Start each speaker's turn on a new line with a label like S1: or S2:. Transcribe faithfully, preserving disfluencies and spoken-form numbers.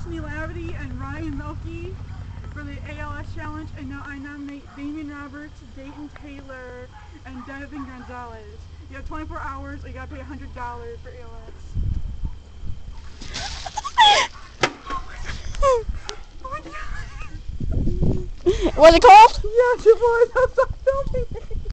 S1: Ashley Lavity and Ryan Milkey for the A L S Challenge, and now I nominate Damian Roberts, Dayton Taylor, and Devin Gonzalez. You have twenty-four hours, or you gotta pay one hundred dollars for A L S. Oh my god!
S2: Was it cold?
S1: Yes, it was. Stop filming.